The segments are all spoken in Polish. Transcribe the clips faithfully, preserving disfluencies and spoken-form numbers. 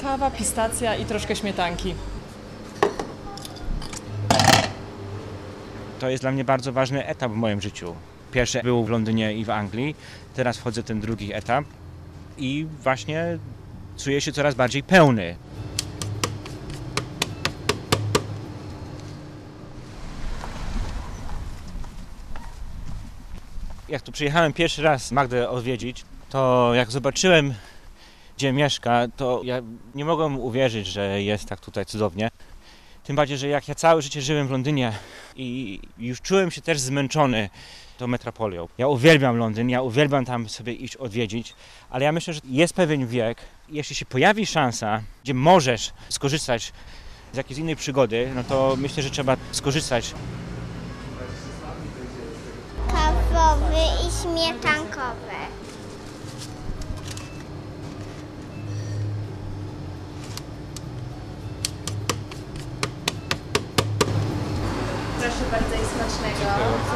kawa, pistacja i troszkę śmietanki. To jest dla mnie bardzo ważny etap w moim życiu. Pierwszy był w Londynie i w Anglii, teraz wchodzę w ten drugi etap i właśnie czuję się coraz bardziej pełny. Jak tu przyjechałem pierwszy raz Magdę odwiedzić, to jak zobaczyłem, gdzie mieszka, to ja nie mogłem uwierzyć, że jest tak tutaj cudownie. Tym bardziej, że jak ja całe życie żyłem w Londynie i już czułem się też zmęczony tą metropolią. Ja uwielbiam Londyn, ja uwielbiam tam sobie iść odwiedzić, ale ja myślę, że jest pewien wiek, jeśli się pojawi szansa, gdzie możesz skorzystać z jakiejś innej przygody, no to myślę, że trzeba skorzystać. Kawowy i śmietankowy. Proszę bardzo i smacznego.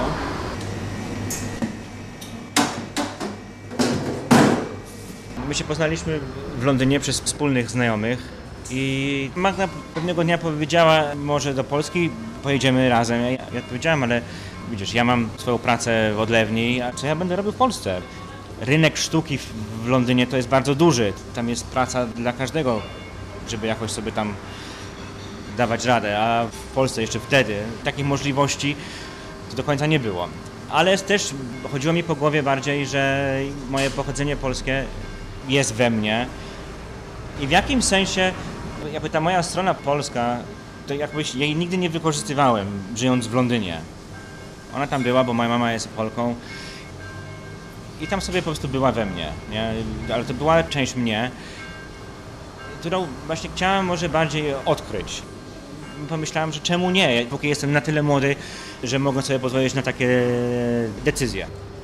My się poznaliśmy w Londynie przez wspólnych znajomych i Magda pewnego dnia powiedziała, może do Polski pojedziemy razem. Ja, ja powiedziałem, ale widzisz, ja mam swoją pracę w odlewni, a co ja będę robił w Polsce? Rynek sztuki w, w Londynie to jest bardzo duży. Tam jest praca dla każdego, żeby jakoś sobie tam dawać radę, a w Polsce jeszcze wtedy takich możliwości to do końca nie było. Ale też chodziło mi po głowie bardziej, że moje pochodzenie polskie jest we mnie i w jakimś sensie jakby ta moja strona polska, to jakbyś jej nigdy nie wykorzystywałem, żyjąc w Londynie. Ona tam była, bo moja mama jest Polką i tam sobie po prostu była we mnie, nie? Ale to była część mnie, którą właśnie chciałem może bardziej odkryć. Pomyślałem, że czemu nie, póki jestem na tyle młody, że mogę sobie pozwolić na takie decyzje.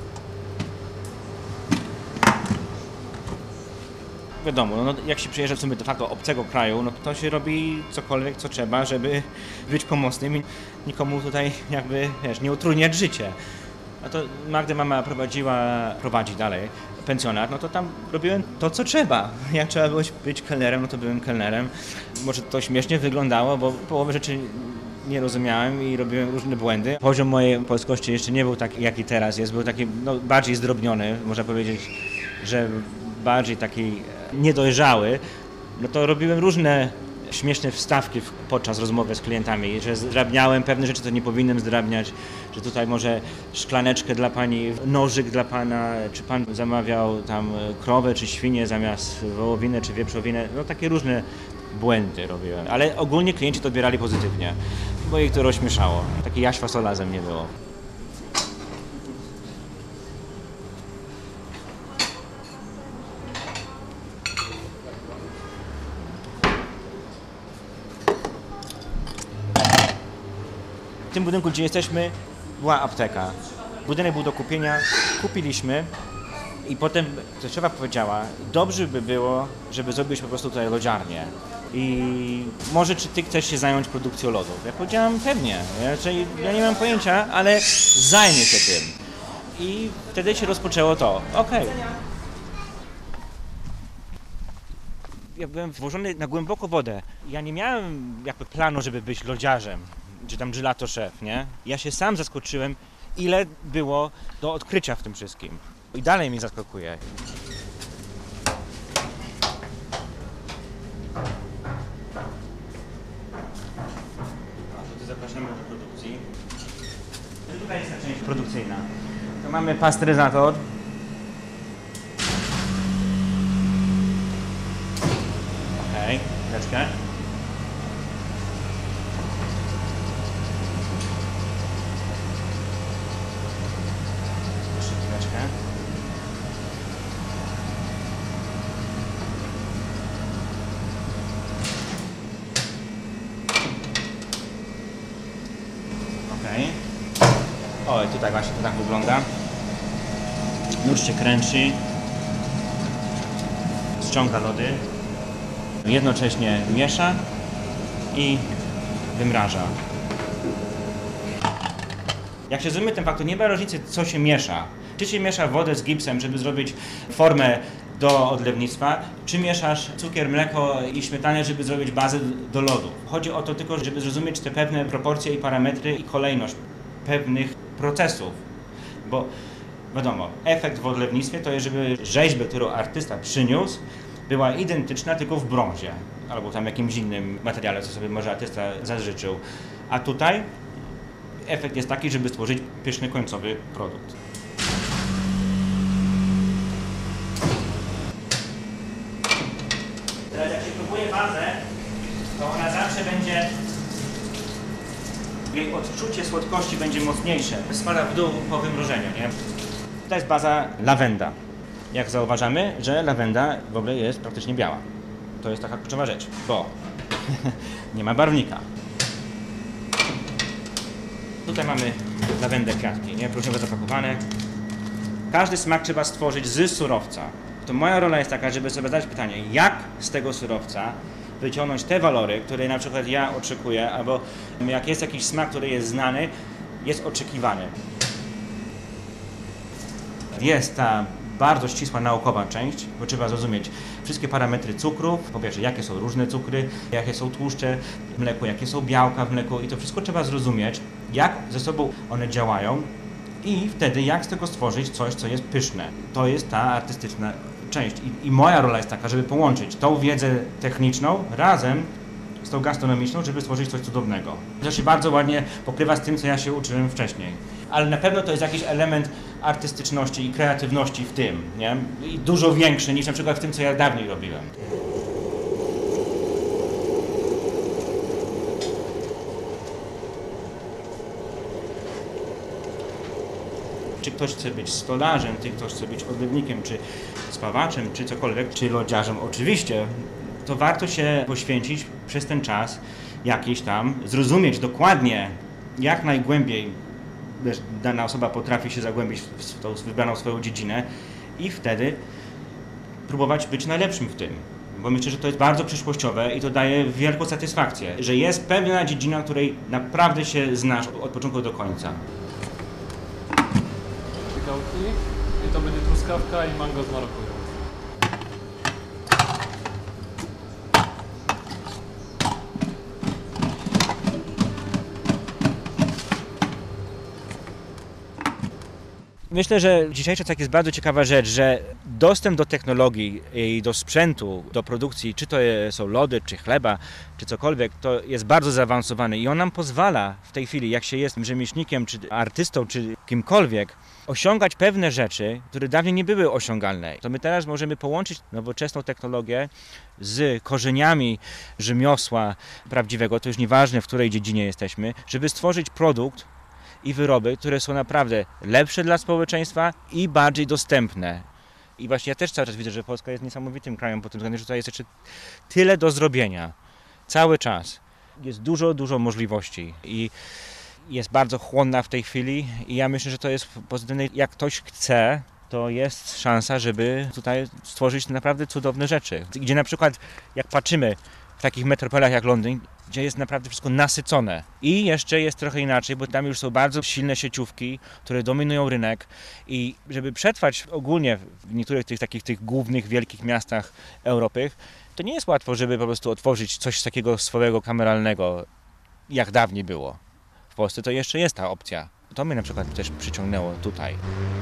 Wiadomo, no, jak się przyjeżdża w sumie de facto obcego kraju, no to się robi cokolwiek, co trzeba, żeby być pomocnym i nikomu tutaj jakby, wiesz, nie utrudniać życie. A to Magdę mama prowadziła, prowadzi dalej pensjonat, no to tam robiłem to, co trzeba. Jak trzeba było być kelnerem, no to byłem kelnerem. Może to śmiesznie wyglądało, bo połowę rzeczy nie rozumiałem i robiłem różne błędy. Poziom mojej polskości jeszcze nie był taki, jaki teraz jest. Był taki no, bardziej zdrobniony, można powiedzieć, że bardziej taki niedojrzały. No to robiłem różne śmieszne wstawki podczas rozmowy z klientami, że zdrabniałem pewne rzeczy, co nie powinienem zdrabniać, że tutaj może szklaneczkę dla pani, nożyk dla pana, czy pan zamawiał tam krowę czy świnię zamiast wołowinę czy wieprzowinę, no takie różne błędy robiłem, ale ogólnie klienci to odbierali pozytywnie, bo ich to rozśmieszało. Taki jaś fasola ze mnie było. W tym budynku, gdzie jesteśmy, była apteka. Budynek był do kupienia, kupiliśmy i potem Cześciowa powiedziała, dobrze by było, żeby zrobić po prostu tutaj lodziarnię. I może czy ty chcesz się zająć produkcją lodów? Ja powiedziałam pewnie, ja, czyli ja nie mam pojęcia, ale zajmę się tym. I wtedy się rozpoczęło to, okej. Okay. Ja byłem włożony na głęboko wodę. Ja nie miałem jakby planu, żeby być lodziarzem, czy tam gelato szef, nie? Ja się sam zaskoczyłem, ile było do odkrycia w tym wszystkim. I dalej mnie zaskakuje. A tutaj zapraszamy do produkcji. Tutaj jest ta część produkcyjna. Tu mamy pasteryzator. Okej, chwileczkę. Jeszcze chwileczkę. Okej. O, i tutaj właśnie to tak wygląda. Nóż się kręci. Ściąga lody. Jednocześnie miesza i wymraża. Jak się zrozumie ten fakt, to nie ma różnicy, co się miesza. Czy się miesza wodę z gipsem, żeby zrobić formę do odlewnictwa, czy mieszasz cukier, mleko i śmietanę, żeby zrobić bazę do lodu. Chodzi o to tylko, żeby zrozumieć te pewne proporcje i parametry i kolejność pewnych procesów, bo wiadomo, efekt w odlewnictwie to jest, żeby rzeźbę, którą artysta przyniósł, była identyczna, tylko w brązie, albo tam jakimś innym materiale, co sobie może artysta zażyczył. A tutaj efekt jest taki, żeby stworzyć pyszny końcowy produkt. Teraz jak się próbuje bazę, to ona zawsze będzie, jej odczucie słodkości będzie mocniejsze. Spada w dół po wymrożeniu, nie? To jest baza lawenda. Jak zauważamy, że lawenda w ogóle jest praktycznie biała. To jest taka kluczowa rzecz, bo nie ma barwnika. Tutaj mamy lawendę kwiatki, nie? Próżniowo zapakowane. Każdy smak trzeba stworzyć z surowca. To moja rola jest taka, żeby sobie zadać pytanie, jak z tego surowca wyciągnąć te walory, które na przykład ja oczekuję, albo jak jest jakiś smak, który jest znany, jest oczekiwany. Jest ta bardzo ścisła naukowa część, bo trzeba zrozumieć wszystkie parametry cukrów, po pierwsze jakie są różne cukry, jakie są tłuszcze w mleku, jakie są białka w mleku i to wszystko trzeba zrozumieć, jak ze sobą one działają i wtedy jak z tego stworzyć coś, co jest pyszne. To jest ta artystyczna część i, i moja rola jest taka, żeby połączyć tą wiedzę techniczną razem z tą gastronomiczną, żeby stworzyć coś cudownego. To się bardzo ładnie pokrywa z tym, co ja się uczyłem wcześniej. Ale na pewno to jest jakiś element artystyczności i kreatywności w tym, nie? I dużo większy niż na przykład w tym, co ja dawniej robiłem. Czy ktoś chce być stolarzem, czy ktoś chce być odlewnikiem, czy spawaczem, czy cokolwiek, czy lodziarzem, oczywiście, to warto się poświęcić przez ten czas jakiś tam, zrozumieć dokładnie, jak najgłębiej dana osoba potrafi się zagłębić w tą wybraną swoją dziedzinę i wtedy próbować być najlepszym w tym. Bo myślę, że to jest bardzo przyszłościowe i to daje wielką satysfakcję, że jest pewna dziedzina, której naprawdę się znasz od początku do końca. Gałki i to będzie truskawka i mango z marakują. Myślę, że dzisiejszy czas jest bardzo ciekawa rzecz, że dostęp do technologii i do sprzętu, do produkcji, czy to są lody, czy chleba, czy cokolwiek, to jest bardzo zaawansowany i on nam pozwala w tej chwili, jak się jest rzemieślnikiem, czy artystą, czy kimkolwiek, osiągać pewne rzeczy, które dawniej nie były osiągalne. To my teraz możemy połączyć nowoczesną technologię z korzeniami rzemiosła prawdziwego, to już nieważne, w której dziedzinie jesteśmy, żeby stworzyć produkt i wyroby, które są naprawdę lepsze dla społeczeństwa i bardziej dostępne. I właśnie ja też cały czas widzę, że Polska jest niesamowitym krajem pod tym względem, że tutaj jest jeszcze tyle do zrobienia. Cały czas. Jest dużo, dużo możliwości i jest bardzo chłonna w tej chwili i ja myślę, że to jest pozytywne. Jak ktoś chce, to jest szansa, żeby tutaj stworzyć naprawdę cudowne rzeczy. Gdzie na przykład, jak patrzymy w takich metropoliach jak Londyn, gdzie jest naprawdę wszystko nasycone. I jeszcze jest trochę inaczej, bo tam już są bardzo silne sieciówki, które dominują rynek i żeby przetrwać ogólnie w niektórych tych takich tych głównych, wielkich miastach Europy, to nie jest łatwo, żeby po prostu otworzyć coś takiego swojego kameralnego, jak dawniej było. W Polsce to jeszcze jest ta opcja. To mnie na przykład też przyciągnęło tutaj.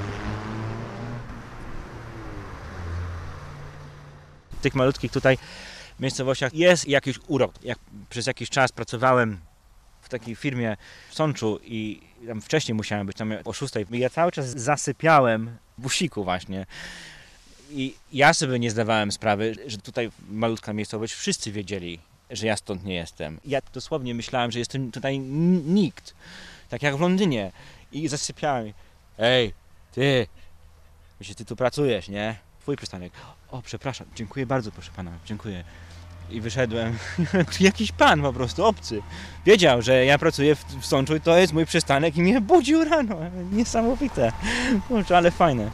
W tych malutkich tutaj miejscowościach jest jakiś urok. Jak przez jakiś czas pracowałem w takiej firmie w Sączu i tam wcześniej musiałem być tam o szóstej. Ja cały czas zasypiałem w busiku właśnie. I ja sobie nie zdawałem sprawy, że tutaj malutka miejscowość, wszyscy wiedzieli, że ja stąd nie jestem. Ja dosłownie myślałem, że jestem tutaj nikt. Tak jak w Londynie. I zasypiałem. Ej, ty, myślę, ty tu pracujesz, nie? Twój przystanek. O, przepraszam, dziękuję bardzo, proszę pana, dziękuję. I wyszedłem. Jakiś pan po prostu, obcy. Wiedział, że ja pracuję w, w Sączu i to jest mój przystanek i mnie budził rano. Niesamowite. Kurczę, ale fajne.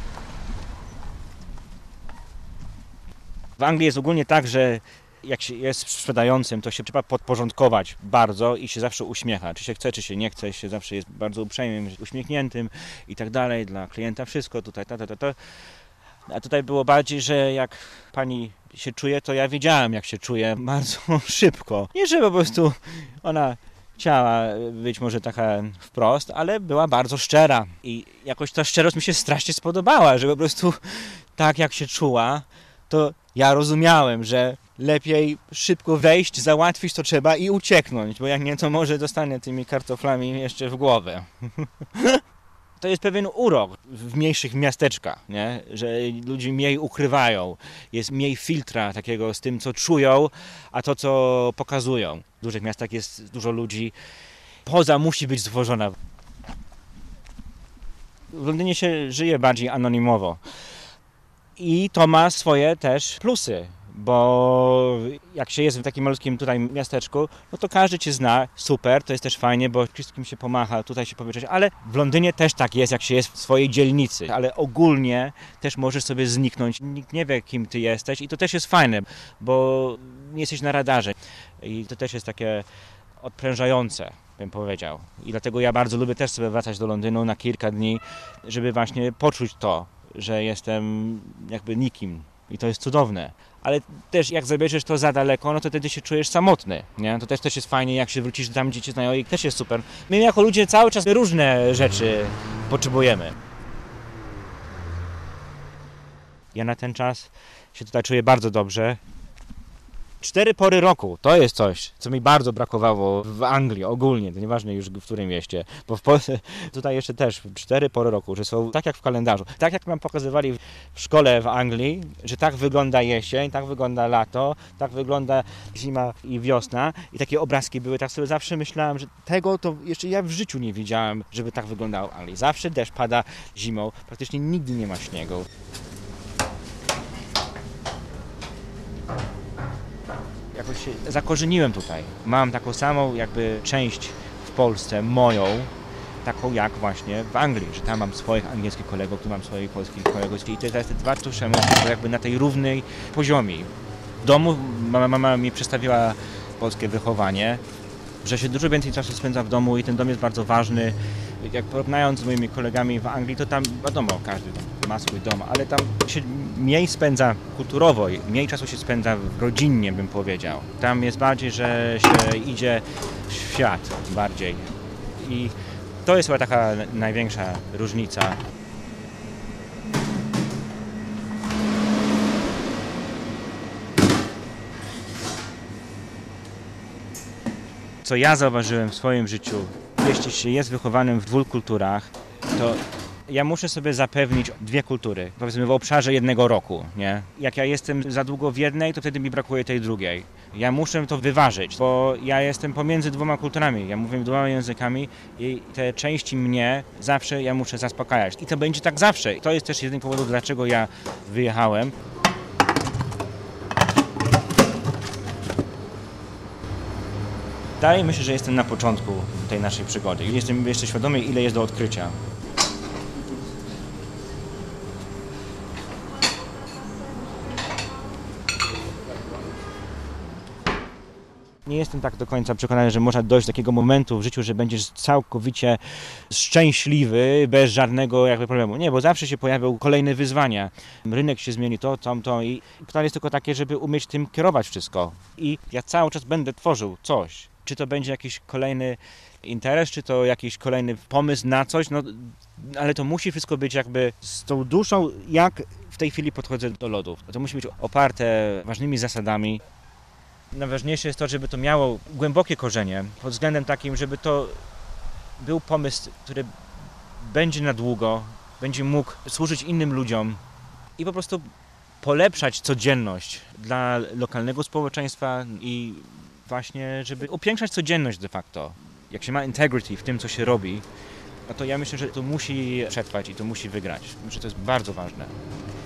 W Anglii jest ogólnie tak, że jak się jest sprzedającym, to się trzeba podporządkować bardzo i się zawsze uśmiecha. Czy się chce, czy się nie chce, się zawsze jest bardzo uprzejmym, uśmiechniętym i tak dalej. Dla klienta wszystko tutaj, ta, ta, ta, ta. A tutaj było bardziej, że jak pani się czuje, to ja wiedziałem, jak się czuje bardzo szybko. Nie, że po prostu ona chciała być może taka wprost, ale była bardzo szczera. I jakoś ta szczerość mi się strasznie spodobała, że po prostu tak jak się czuła, to ja rozumiałem, że lepiej szybko wejść, załatwić to trzeba i ucieknąć, bo jak nie, to może dostanę tymi kartoflami jeszcze w głowę. To jest pewien urok w mniejszych miasteczkach, nie? Że ludzie mniej ukrywają, jest mniej filtra takiego z tym, co czują, a to, co pokazują. W dużych miastach jest dużo ludzi, poza musi być stworzona. W Londynie się żyje bardziej anonimowo i to ma swoje też plusy. Bo jak się jest w takim malutkim tutaj miasteczku, no to każdy cię zna, super, to jest też fajnie, bo wszystkim się pomacha, tutaj się powiedzieć, ale w Londynie też tak jest, jak się jest w swojej dzielnicy, ale ogólnie też możesz sobie zniknąć, nikt nie wie, kim ty jesteś i to też jest fajne, bo nie jesteś na radarze i to też jest takie odprężające, bym powiedział. I dlatego ja bardzo lubię też sobie wracać do Londynu na kilka dni, żeby właśnie poczuć to, że jestem jakby nikim i to jest cudowne. Ale też jak zabierzesz to za daleko, no to wtedy się czujesz samotny, nie? To też, też jest fajnie, jak się wrócisz tam, gdzie cię znają i też jest super. My jako ludzie cały czas różne rzeczy potrzebujemy. Ja na ten czas się tutaj czuję bardzo dobrze. Cztery pory roku, to jest coś, co mi bardzo brakowało w Anglii ogólnie, to nieważne już w którym mieście, bo w Polsce tutaj jeszcze też cztery pory roku, że są tak jak w kalendarzu, tak jak nam pokazywali w szkole w Anglii, że tak wygląda jesień, tak wygląda lato, tak wygląda zima i wiosna i takie obrazki były, tak sobie zawsze myślałem, że tego to jeszcze ja w życiu nie widziałem, żeby tak wyglądało w Anglii. Zawsze deszcz pada zimą, praktycznie nigdy nie ma śniegu. Jakoś się zakorzeniłem tutaj. Mam taką samą jakby część w Polsce, moją, taką jak właśnie w Anglii, że tam mam swoich angielskich kolegów, tu mam swoich polskich kolegów i te, te dwa tożsame jakby na tej równej poziomie. W domu mama, mama mi przedstawiła polskie wychowanie, że się dużo więcej czasu spędza w domu i ten dom jest bardzo ważny. Jak porównując z moimi kolegami w Anglii, to tam wiadomo, każdy ma swój dom, ale tam się mniej spędza kulturowo, mniej czasu się spędza rodzinnie, bym powiedział. Tam jest bardziej, że się idzie w świat bardziej. I to jest chyba taka największa różnica. Co ja zauważyłem w swoim życiu, jeśli się jest wychowanym w dwóch kulturach, to ja muszę sobie zapewnić dwie kultury, powiedzmy w obszarze jednego roku, nie? Jak ja jestem za długo w jednej, to wtedy mi brakuje tej drugiej. Ja muszę to wyważyć, bo ja jestem pomiędzy dwoma kulturami, ja mówię dwoma językami i te części mnie zawsze ja muszę zaspokajać. I to będzie tak zawsze. I to jest też jeden powód, dlaczego ja wyjechałem. Dalej myślę, że jestem na początku tej naszej przygody. Jestem jeszcze świadomy, ile jest do odkrycia. Nie jestem tak do końca przekonany, że można dojść do takiego momentu w życiu, że będziesz całkowicie szczęśliwy, bez żadnego jakby problemu. Nie, bo zawsze się pojawią kolejne wyzwania. Rynek się zmieni, to, to, to i pytanie jest tylko takie, żeby umieć tym kierować wszystko. I ja cały czas będę tworzył coś. Czy to będzie jakiś kolejny interes, czy to jakiś kolejny pomysł na coś, no ale to musi wszystko być jakby z tą duszą, jak w tej chwili podchodzę do lodów. To musi być oparte ważnymi zasadami. Najważniejsze jest to, żeby to miało głębokie korzenie, pod względem takim, żeby to był pomysł, który będzie na długo, będzie mógł służyć innym ludziom i po prostu polepszać codzienność dla lokalnego społeczeństwa i właśnie, żeby upiększać codzienność de facto. Jak się ma integrity w tym, co się robi, no to ja myślę, że to musi przetrwać i to musi wygrać. Myślę, że to jest bardzo ważne.